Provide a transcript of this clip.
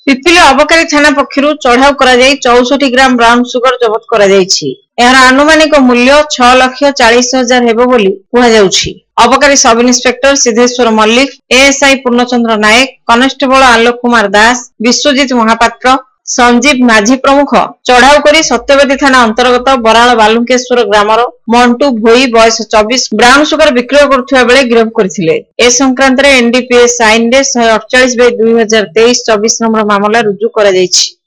ପିପିଲି ଅବକାରୀ ଥାନା ପକ୍ଷରୁ ଚଢାଉ କରାଯାଇ 64 ଗ୍ରାମ ବ୍ରାଉନ ସୁଗର ଜବତ କରାଯାଇଛି। ଏହାର ଆନୁମାନିକ ମୂଲ୍ୟ 6,40,000 ହେବ ବୋଲି କୁହାଯାଉଛି। ଅବକାରୀ sub inspector Siddheswar Mallick, ASI Purnachandra Nayak, constable Alok Kumar Das, Biswajit Mahapatra, Sanjeev Majhi ପ୍ରମୁଖ ଚଢାଉ କରି ସତ୍ୟବାଦୀ ଥାନା ଅନ୍ତର୍ଗତ ବରାଳ ବାଲୁଙ୍କେଶ୍ୱର ଗ୍ରାମର ମଣ୍ଟୁ ଭୋଇ ବୟସ 24 ବ୍ରାଉନ ସୁଗର ବିକ୍ରୟ କରୁଥିବା ବେଳେ ଗିରଫ କରିଥିଲେ। ଏ ସଂକ୍ରାନ୍ତରେ ଏନଡିପିଏସ୍ ଆଇନରେ 148/2023 24 ନମ୍ବର ମାମଲା ରୁଜୁ କରାଯାଇଛି।